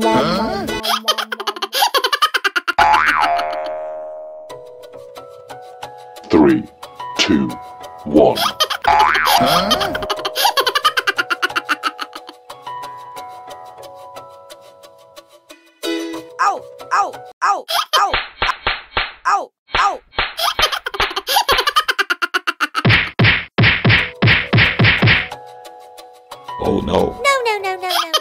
Three, two, one. Ow! Ow! Ow! Ow! Ow! Ow! Oh no. No, no, no, no, no.